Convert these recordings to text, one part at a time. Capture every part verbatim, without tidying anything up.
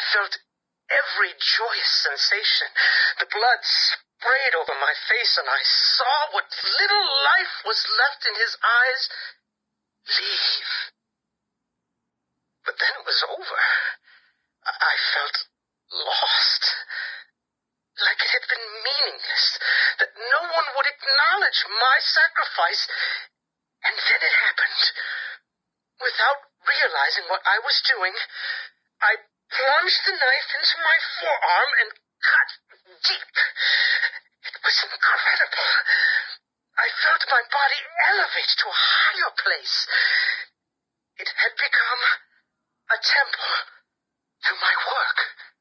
felt every joyous sensation. The blood sprayed over my face, and I saw what little life was left in his eyes leave. But then it was over. I felt lost. Like it had been meaningless, that no one would acknowledge my sacrifice. And then it happened. Without realizing what I was doing, I plunged the knife into my forearm and cut deep. It was incredible. I felt my body elevate to a higher place. It had become a temple to my work.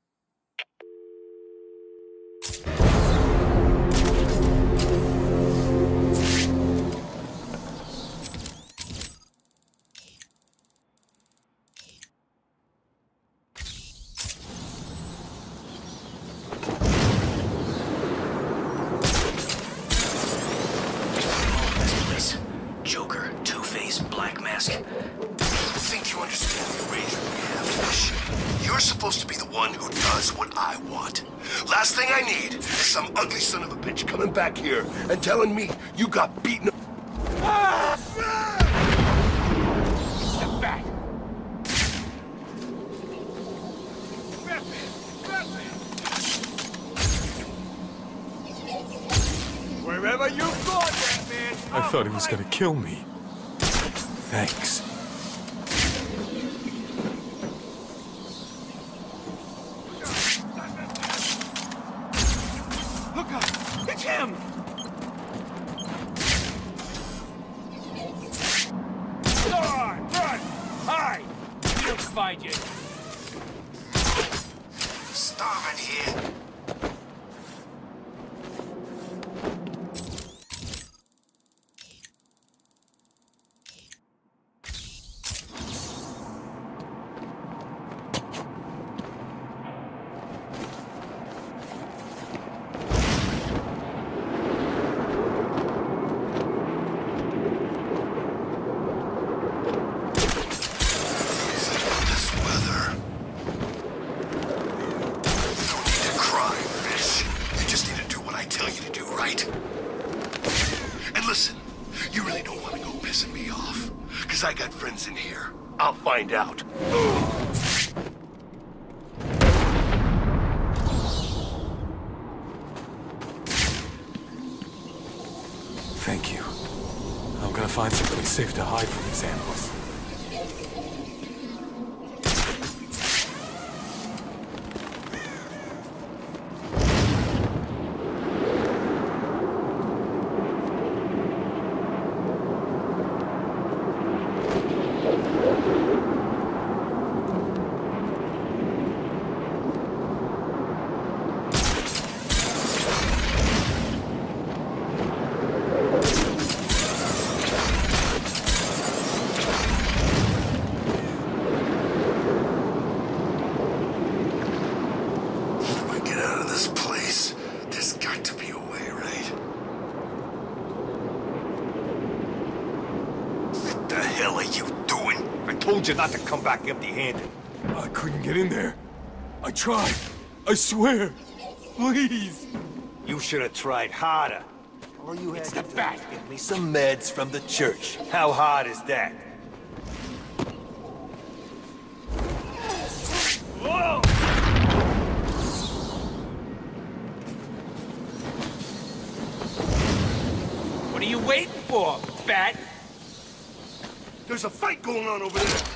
Joker, Two-Face, Black Mask. I think you understand the arrangement we have, Fish. You're supposed to be the one who does what I want. Last thing I need is some ugly son of a bitch coming back here and telling me you got beaten up. Ah! It's the bat. Wherever you go, Batman. I thought he was gonna kill me. Thanks. Look out! It's him! Run! Run! Hide! He'll find you. Starving here. I got friends in here. I'll find out. Thank you. I'm gonna find someplace safe to hide from these animals. I told you not to come back empty-handed. I couldn't get in there. I tried. I swear. Please. You should have tried harder. All you had it's to the do bat. was give me some meds from the church. How hard is that? Whoa! What are you waiting for, bat? There's a fight going on over there.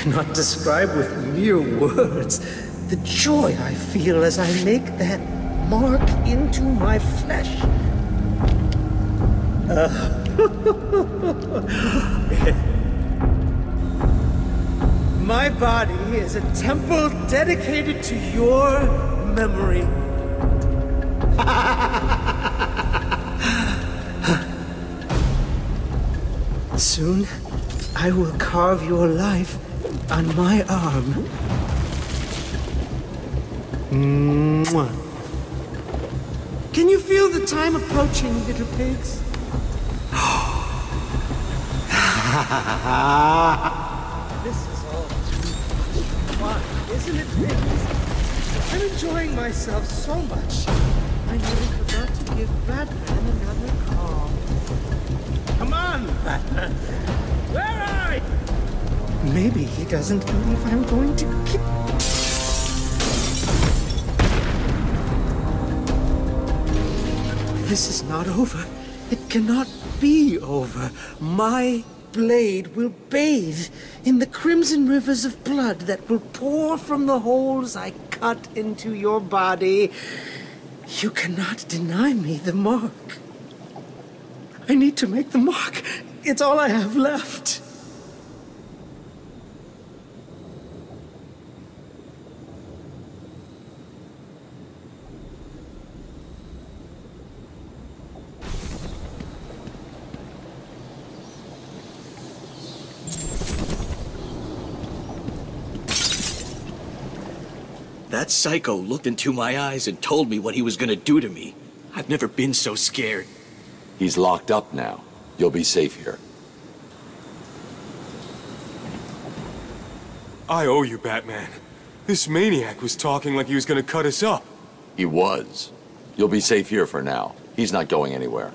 cannot describe with mere words the joy I feel as I make that mark into my flesh. Uh, my body is a temple dedicated to your memory. Soon, I will carve your life on my arm. Mwah. Can you feel the time approaching, little pigs? This is all too fun, isn't it, pigs? I'm enjoying myself so much. I nearly forgot to give Batman another call. Come on, Batman. Where are you? Maybe he doesn't believe I'm going to kill. This is not over. It cannot be over. My blade will bathe in the crimson rivers of blood that will pour from the holes I cut into your body. You cannot deny me the mark. I need to make the mark. It's all I have left. That psycho looked into my eyes and told me what he was gonna do to me. I've never been so scared. He's locked up now. You'll be safe here. I owe you, Batman. This maniac was talking like he was gonna cut us up. He was. You'll be safe here for now. He's not going anywhere.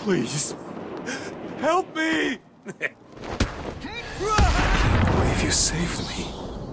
Please. Help me! I can't believe you saved me.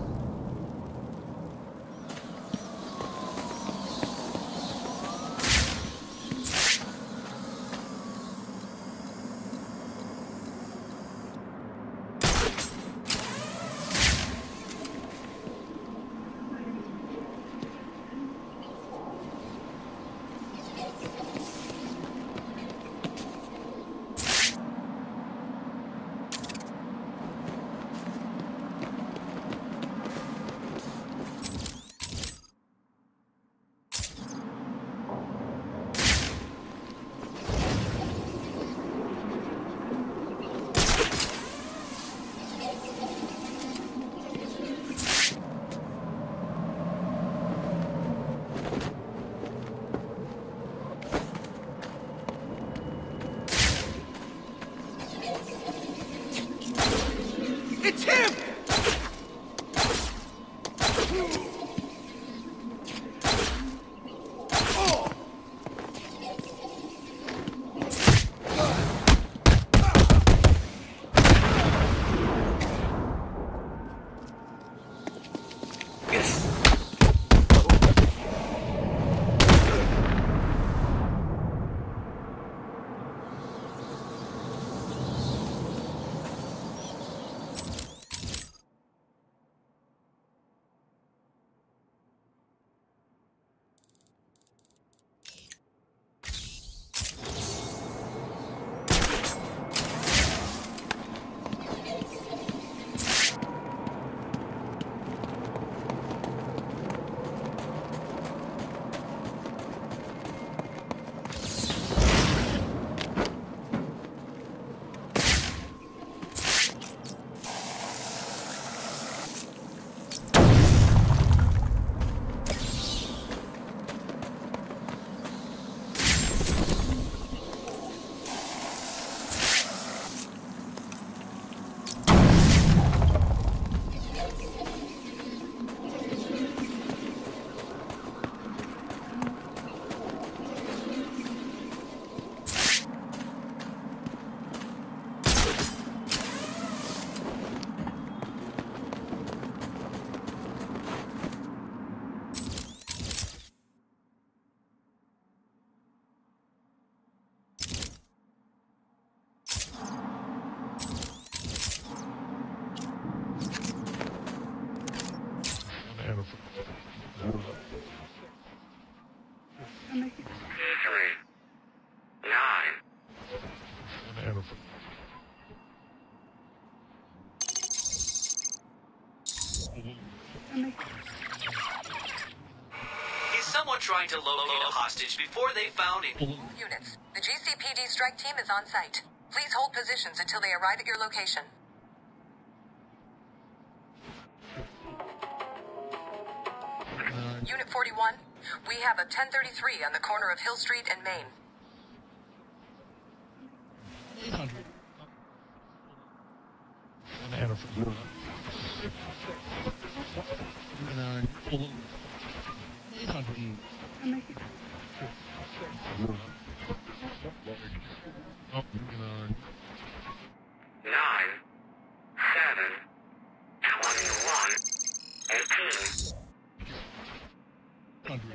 It's him! Is someone trying to locate a hostage before they found it? Units, the G C P D strike team is on site. Please hold positions until they arrive at your location. Unit forty-one, we have a ten thirty-three on the corner of Hill Street and Main. eight hundred. eight hundred. Nine, seven, twenty-one, eighteen. Hundred.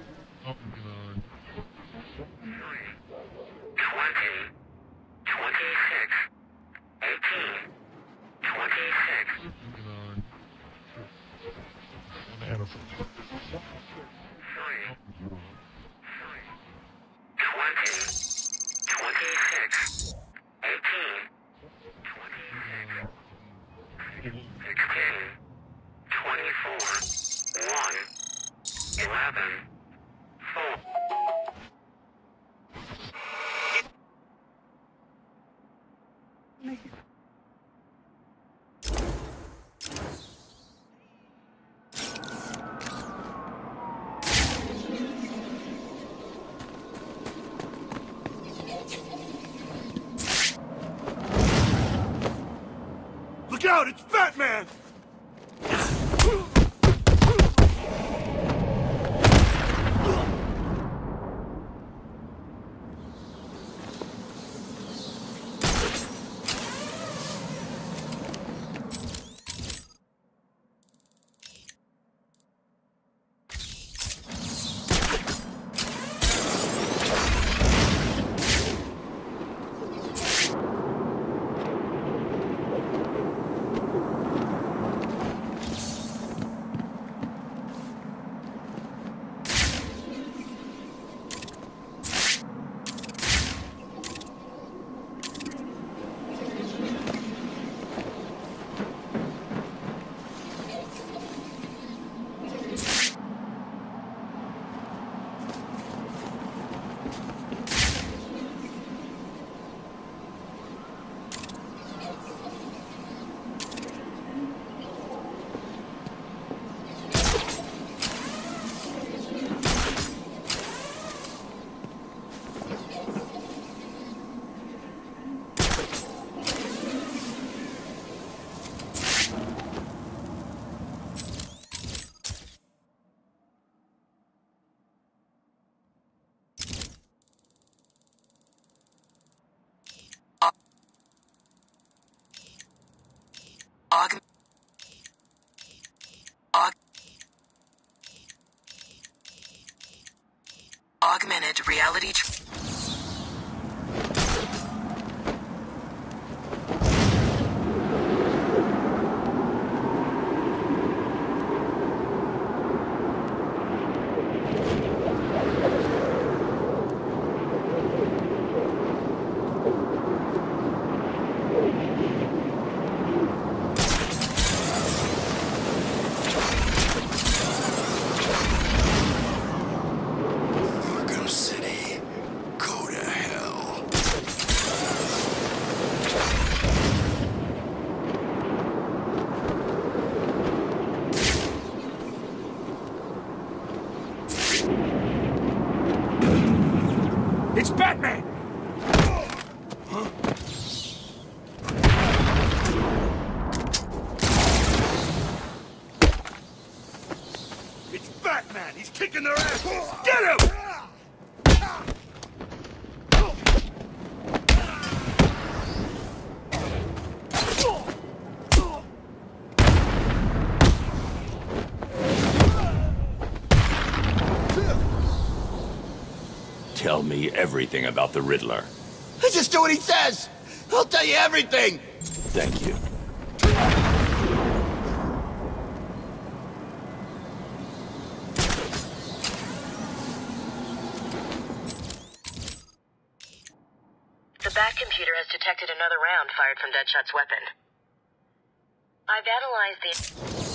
Three, twenty, twenty-six, eighteen, twenty-six. Three, three, twenty, twenty-six, eighteen, twenty-six, sixteen, twenty-four, one, eleven, four. Look out! It's Batman! Augmented reality... Tr It's Batman! Huh? It's Batman! He's kicking their asses! Get him! Tell me everything about the Riddler. I just do what he says! I'll tell you everything! Thank you. The Bat computer has detected another round fired from Deadshot's weapon. I've analyzed the...